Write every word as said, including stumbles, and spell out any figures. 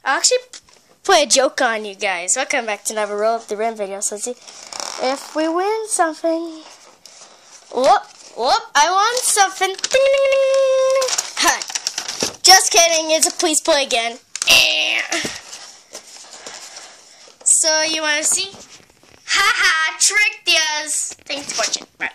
I'll actually play a joke on you guys. Welcome back to another Roll Up the Rim video. So let's see if we win something. Whoop, whoop, I won something. Ding, ding, ding. Huh. Just kidding, it's a please play again. So you want to see? Haha, tricked yas. Thanks for watching. Bye.